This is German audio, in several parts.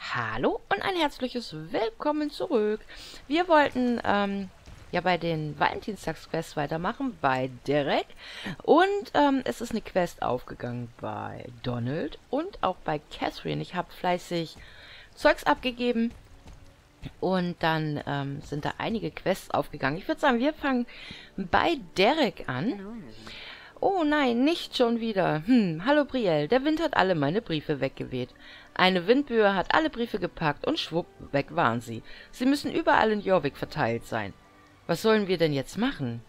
Hallo und ein herzliches Willkommen zurück. Wir wollten ja bei den Valentinstagsquests weitermachen bei Derek und es ist eine Quest aufgegangen bei Donald und auch bei Catherine. Ich habe fleißig Zeugs abgegeben und dann sind da einige Quests aufgegangen. Ich würde sagen, wir fangen bei Derek an. Oh nein, nicht schon wieder. Hallo Brielle, der Wind hat alle meine Briefe weggeweht. Eine Windböe hat alle Briefe gepackt und schwupp, weg waren sie. Sie müssen überall in Jorvik verteilt sein. Was sollen wir denn jetzt machen?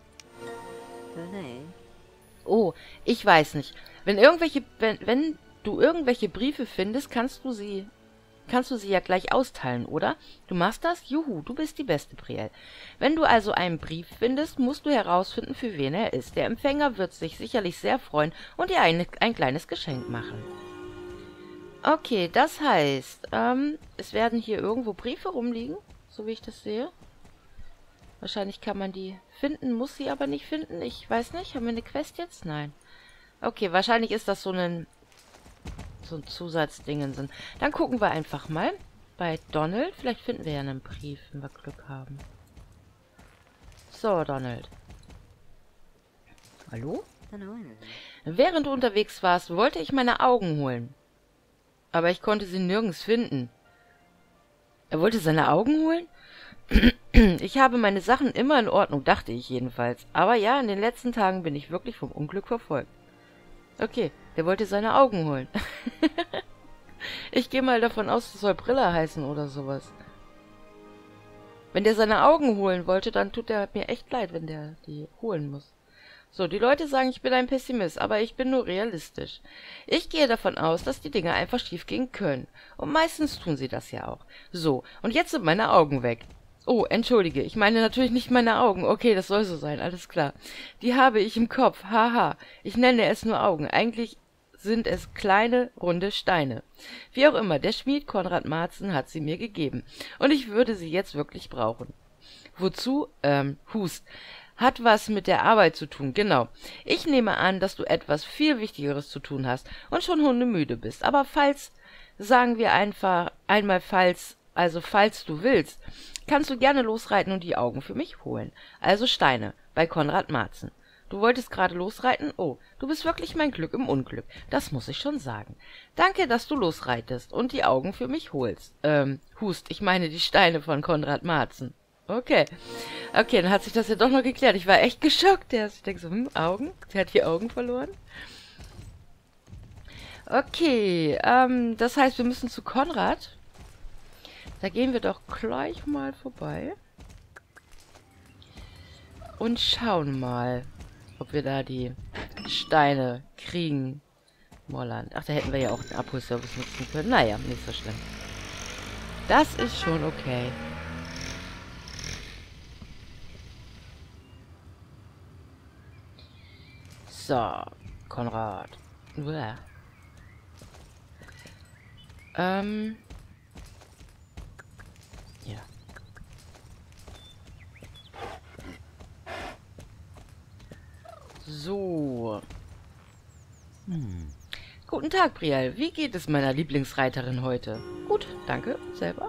Oh, ich weiß nicht. Wenn du irgendwelche Briefe findest, kannst du sie ja gleich austeilen, oder? Du machst das? Juhu, du bist die beste, Brielle. Wenn du also einen Brief findest, musst du herausfinden, für wen er ist. Der Empfänger wird sich sicherlich sehr freuen und dir ein kleines Geschenk machen. Okay, das heißt, es werden hier irgendwo Briefe rumliegen, so wie ich das sehe. Wahrscheinlich kann man die finden, muss sie aber nicht finden. Ich weiß nicht, haben wir eine Quest jetzt? Nein. Okay, wahrscheinlich ist das so ein Zusatzdingen. Dann gucken wir einfach mal bei Donald. Vielleicht finden wir ja einen Brief, wenn wir Glück haben. So, Donald. Hallo? Während du unterwegs warst, wollte ich meine Augen holen. Aber ich konnte sie nirgends finden. Er wollte seine Augen holen? Ich habe meine Sachen immer in Ordnung, dachte ich jedenfalls. Aber ja, in den letzten Tagen bin ich wirklich vom Unglück verfolgt. Okay, der wollte seine Augen holen. Ich gehe mal davon aus, das soll Brille heißen oder sowas. Wenn der seine Augen holen wollte, dann tut er mir echt leid, wenn der die holen muss. So, die Leute sagen, ich bin ein Pessimist, aber ich bin nur realistisch. Ich gehe davon aus, dass die Dinge einfach schief gehen können. Und meistens tun sie das ja auch. So, und jetzt sind meine Augen weg. Oh, entschuldige, ich meine natürlich nicht meine Augen. Okay, das soll so sein, alles klar. Die habe ich im Kopf, haha. Ich nenne es nur Augen. Eigentlich sind es kleine, runde Steine. Wie auch immer, der Schmied Konrad Marzen hat sie mir gegeben. Und ich würde sie jetzt wirklich brauchen. Wozu? Hust. Hat was mit der Arbeit zu tun, genau. Ich nehme an, dass du etwas viel Wichtigeres zu tun hast und schon hundemüde bist. Aber sagen wir einfach einmal falls du willst, kannst du gerne losreiten und die Augen für mich holen. Also Steine, bei Konrad Marzen. Du wolltest gerade losreiten? Oh, du bist wirklich mein Glück im Unglück. Das muss ich schon sagen. Danke, dass du losreitest und die Augen für mich holst. Hust, ich meine die Steine von Konrad Marzen. Okay. Okay, dann hat sich das ja doch noch geklärt. Ich war echt geschockt erst. Ich denke so, Augen? Der hat die Augen verloren? Okay, das heißt, wir müssen zu Konrad. Da gehen wir doch gleich mal vorbei. Und schauen mal, ob wir da die Steine kriegen. Molland. Ach, da hätten wir ja auch den Abholservice nutzen können. Naja, nicht so schlimm. Das ist schon okay. So, Konrad. Uah. Ja. So. Guten Tag, Brielle. Wie geht es meiner Lieblingsreiterin heute? Gut, danke. Selber?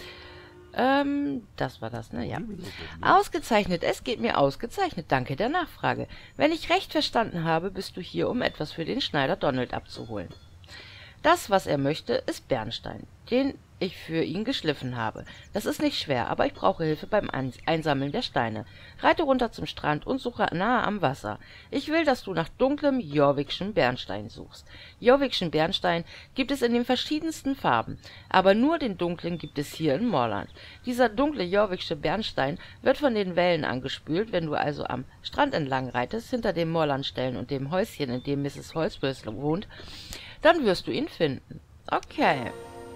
Das war das, ne? Ja. Ausgezeichnet, es geht mir ausgezeichnet. Danke der Nachfrage. Wenn ich recht verstanden habe, bist du hier, um etwas für den Schneider Donald abzuholen. Das, was er möchte, ist Bernstein, den ich für ihn geschliffen habe. Das ist nicht schwer, aber ich brauche Hilfe beim Einsammeln der Steine. Reite runter zum Strand und suche nahe am Wasser. Ich will, dass du nach dunklem Jorvikschen Bernstein suchst. Jorvikschen Bernstein gibt es in den verschiedensten Farben, aber nur den dunklen gibt es hier in Morland. Dieser dunkle Jorviksche Bernstein wird von den Wellen angespült, wenn du also am Strand entlang reitest, hinter den Moorlandstellen und dem Häuschen, in dem Mrs. Holzworth wohnt, dann wirst du ihn finden. Okay.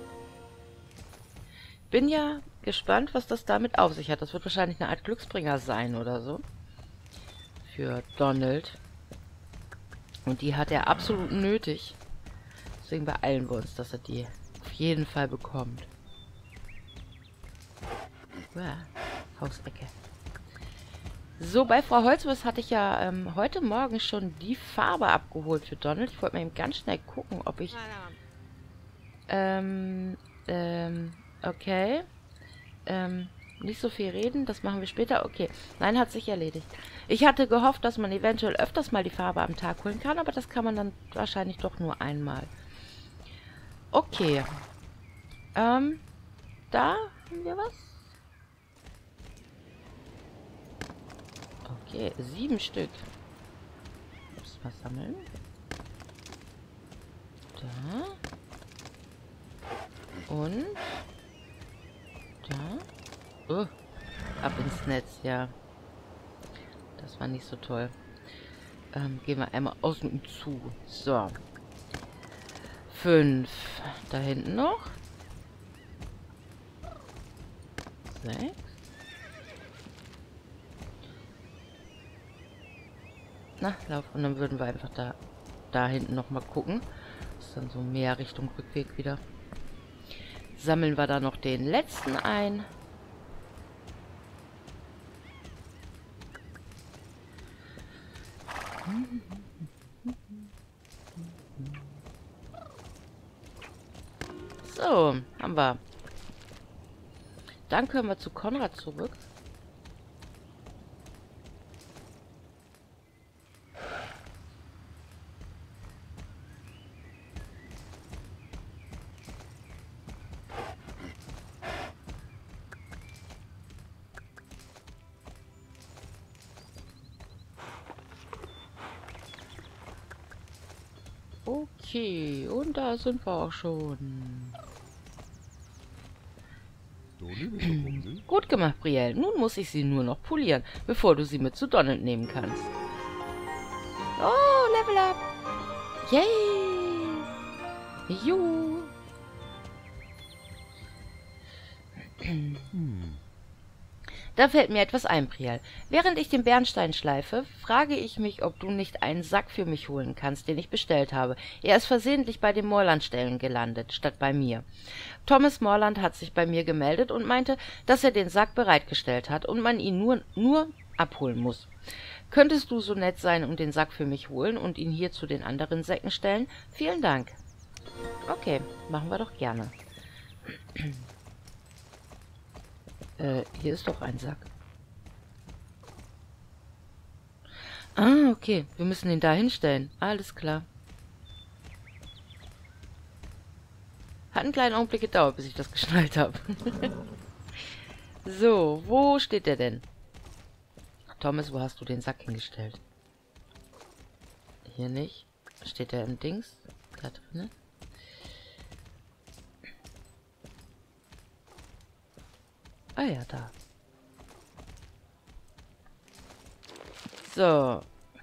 Bin ja gespannt, was das damit auf sich hat. Das wird wahrscheinlich eine Art Glücksbringer sein oder so. Für Donald. Und die hat er absolut nötig. Deswegen beeilen wir uns, dass er die auf jeden Fall bekommt. Ja, Hausecke. So, bei Frau Holzworth hatte ich ja heute Morgen schon die Farbe abgeholt für Donald. Ich wollte mal eben ganz schnell gucken, ob ich Okay. Nicht so viel reden, das machen wir später. Okay. Nein, hat sich erledigt. Ich hatte gehofft, dass man eventuell öfters mal die Farbe am Tag holen kann, aber das kann man dann wahrscheinlich doch nur einmal. Okay. Da haben wir was. Okay, 7 Stück. Muss was sammeln. Da. Und da. Oh, ab ins Netz, ja. Das war nicht so toll. Gehen wir einmal außen und zu. So. 5. Da hinten noch. 6. Na, lauf. Und dann würden wir einfach da hinten nochmal gucken. Das ist dann so mehr Richtung Rückweg wieder. Sammeln wir da noch den letzten ein. So, haben wir. Dann können wir zu Konrad zurück. Okay, und da sind wir auch schon. Gut gemacht, Brielle. Nun muss ich sie nur noch polieren, bevor du sie mit zu Donald nehmen kannst. Oh, Level up! Yay! Juhu! Da fällt mir etwas ein, Brielle. Während ich den Bernstein schleife, frage ich mich, ob du nicht einen Sack für mich holen kannst, den ich bestellt habe. Er ist versehentlich bei den Morland-Stellen gelandet, statt bei mir. Thomas Morland hat sich bei mir gemeldet und meinte, dass er den Sack bereitgestellt hat und man ihn nur abholen muss. Könntest du so nett sein und den Sack für mich holen und ihn hier zu den anderen Säcken stellen? Vielen Dank. Okay, machen wir doch gerne. Hier ist doch ein Sack. Ah, okay. Wir müssen ihn da hinstellen. Alles klar. Hat einen kleinen Augenblick gedauert, bis ich das geschnallt habe. So, wo steht der denn? Thomas, wo hast du den Sack hingestellt? Hier nicht. Steht der im Dings? Da drin? Ah ja, da. So.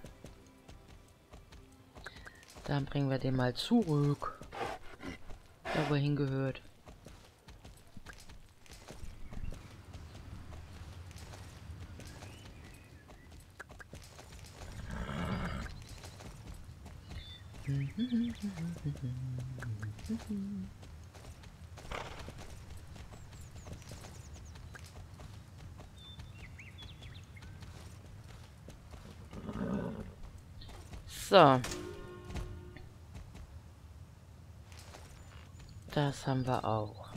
Dann bringen wir den mal zurück. Da, wo er hingehört. So. Das haben wir auch.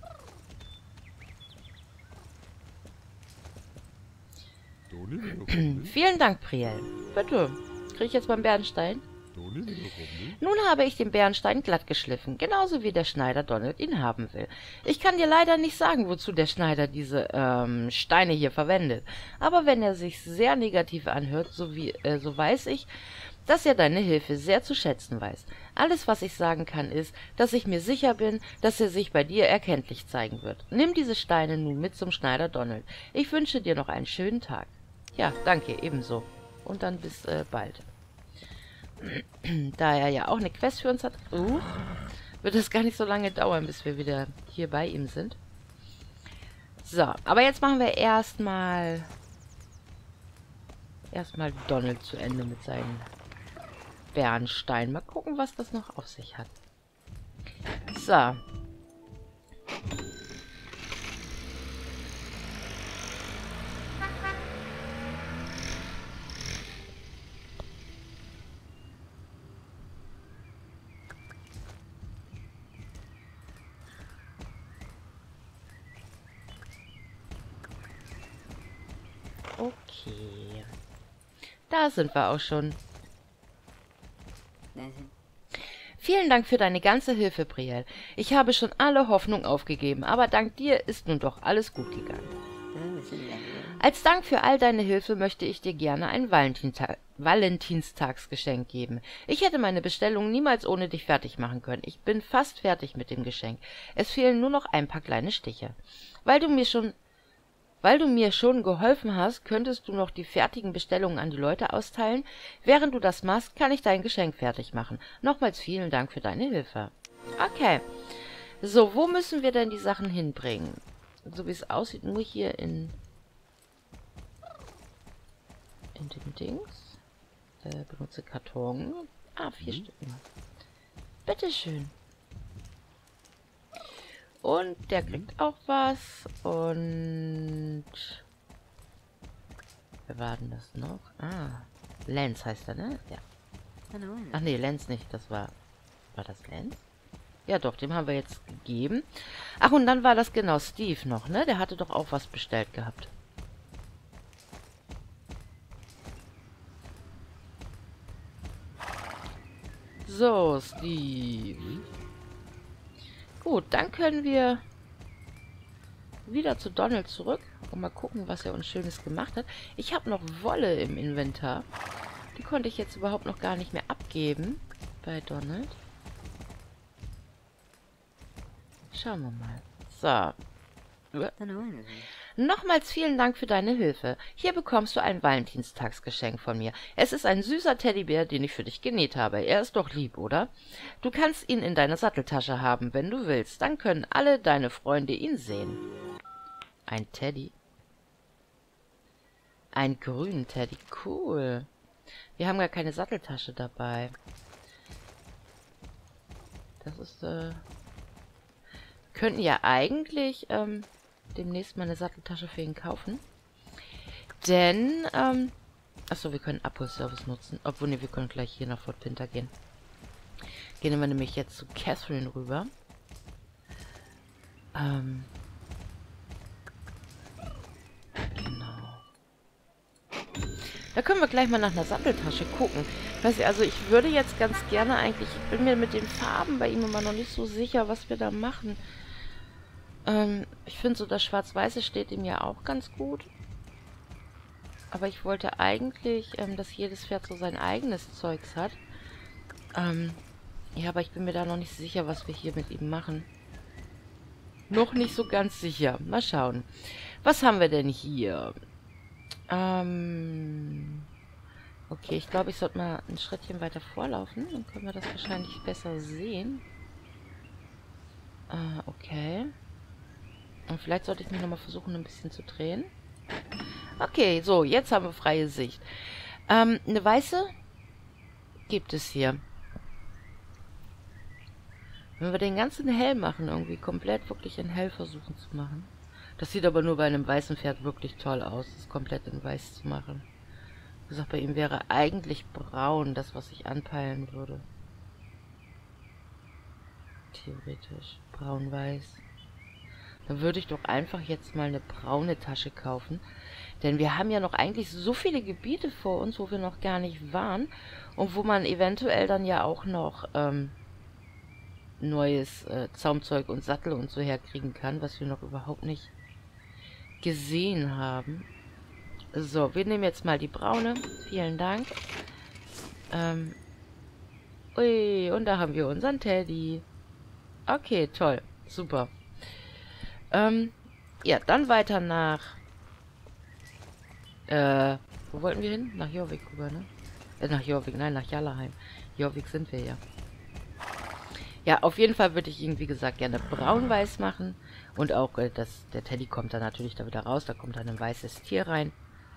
Vielen Dank, Brielle. Bitte. Kriege ich jetzt beim Bernstein? Nun habe ich den Bernstein glatt geschliffen, genauso wie der Schneider Donald ihn haben will. Ich kann dir leider nicht sagen, wozu der Schneider diese Steine hier verwendet. Aber wenn er sich sehr negativ anhört, so weiß ich, dass er deine Hilfe sehr zu schätzen weiß. Alles, was ich sagen kann, ist, dass ich mir sicher bin, dass er sich bei dir erkenntlich zeigen wird. Nimm diese Steine nun mit zum Schneider Donald. Ich wünsche dir noch einen schönen Tag. Ja, danke, ebenso. Und dann bis bald. Da er ja auch eine Quest für uns hat, wird es gar nicht so lange dauern, bis wir wieder hier bei ihm sind. So, aber jetzt machen wir erstmal Donald zu Ende mit seinen Bernstein. Mal gucken, was das noch auf sich hat. So. Okay. Da sind wir auch schon. Vielen Dank für deine ganze Hilfe, Brielle. Ich habe schon alle Hoffnung aufgegeben, aber dank dir ist nun doch alles gut gegangen. Als Dank für all deine Hilfe möchte ich dir gerne ein Valentinstagsgeschenk geben. Ich hätte meine Bestellung niemals ohne dich fertig machen können. Ich bin fast fertig mit dem Geschenk. Es fehlen nur noch ein paar kleine Stiche. Weil du mir schon geholfen hast, könntest du noch die fertigen Bestellungen an die Leute austeilen. Während du das machst, kann ich dein Geschenk fertig machen. Nochmals vielen Dank für deine Hilfe. Okay. So, wo müssen wir denn die Sachen hinbringen? So wie es aussieht, nur hier in dem Dings. Benutze Karton. 4 Stück. Bitteschön. Und der kriegt auch was. Und wer war denn das noch? Lance heißt er, ne? Ja. Ach nee, Lance nicht. Das war das Lance? Ja doch, dem haben wir jetzt gegeben. Ach, und dann war das genau Steve noch, ne? Der hatte doch auch was bestellt gehabt. So, Steve. Gut, dann können wir wieder zu Donald zurück und mal gucken, was er uns Schönes gemacht hat. Ich habe noch Wolle im Inventar. Die konnte ich jetzt überhaupt noch gar nicht mehr abgeben bei Donald. Schauen wir mal. So. Nochmals vielen Dank für deine Hilfe. Hier bekommst du ein Valentinstagsgeschenk von mir. Es ist ein süßer Teddybär, den ich für dich genäht habe. Er ist doch lieb, oder? Du kannst ihn in deiner Satteltasche haben, wenn du willst. Dann können alle deine Freunde ihn sehen. Ein Teddy. Ein grünen Teddy. Cool. Wir haben gar keine Satteltasche dabei. Das ist, könnten ja eigentlich, demnächst mal eine Satteltasche für ihn kaufen. Denn, achso, wir können Abholservice nutzen. Obwohl, ne, wir können gleich hier nach Fort Pinter gehen. Gehen wir nämlich jetzt zu Catherine rüber. Genau. Da können wir gleich mal nach einer Satteltasche gucken. Weiß ich, also ich würde jetzt ganz gerne eigentlich, ich bin mir mit den Farben bei ihm immer noch nicht so sicher, was wir da machen. Ich finde so, das Schwarz-Weiße steht ihm ja auch ganz gut. Aber ich wollte eigentlich, dass jedes Pferd so sein eigenes Zeugs hat. Ja, aber ich bin mir da noch nicht sicher, was wir hier mit ihm machen. Noch nicht so ganz sicher. Mal schauen. Was haben wir denn hier? Okay, ich glaube, ich sollte mal ein Schrittchen weiter vorlaufen. Dann können wir das wahrscheinlich besser sehen. Okay. Und vielleicht sollte ich mich nochmal versuchen, ein bisschen zu drehen. Okay, so, jetzt haben wir freie Sicht. Eine weiße gibt es hier. Wenn wir den ganzen hell machen, irgendwie komplett wirklich in hell versuchen zu machen. Das sieht aber nur bei einem weißen Pferd wirklich toll aus, das komplett in weiß zu machen. Wie gesagt, bei ihm wäre eigentlich braun das, was ich anpeilen würde. Theoretisch. Braun-weiß. Dann würde ich doch einfach jetzt mal eine braune Tasche kaufen. Denn wir haben ja noch eigentlich so viele Gebiete vor uns, wo wir noch gar nicht waren. Und wo man eventuell dann ja auch noch neues Zaumzeug und Sattel und so herkriegen kann, was wir noch überhaupt nicht gesehen haben. So, wir nehmen jetzt mal die braune. Vielen Dank. Ui, und da haben wir unseren Teddy. Okay, toll. Super. Ja, dann weiter nach... wo wollten wir hin? Nach Jorvik rüber, ne? Nach Jorvik, nein, nach Jarlaheim. Jorvik sind wir ja. Ja, auf jeden Fall würde ich ihn, wie gesagt, gerne braun-weiß machen. Und auch, der Teddy kommt dann natürlich da wieder raus. Da kommt dann ein weißes Tier rein.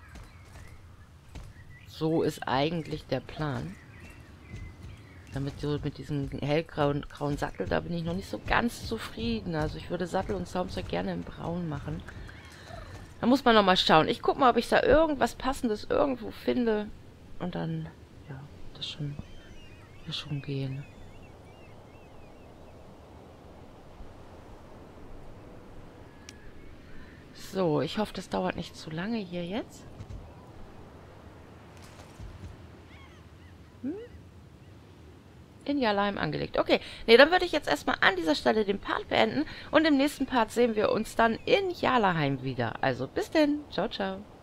So ist eigentlich der Plan. Damit so mit diesem hellgrauen Sattel, da bin ich noch nicht so ganz zufrieden. Also ich würde Sattel und Zaumzeug gerne in braun machen. Da muss man nochmal schauen. Ich gucke mal, ob ich da irgendwas Passendes irgendwo finde. Und dann, ja, das schon gehen. So, ich hoffe, das dauert nicht zu lange hier jetzt. In Jarlheim angelegt. Okay, nee, dann würde ich jetzt erstmal an dieser Stelle den Part beenden und im nächsten Part sehen wir uns dann in Jarlheim wieder. Also bis denn. Ciao, ciao.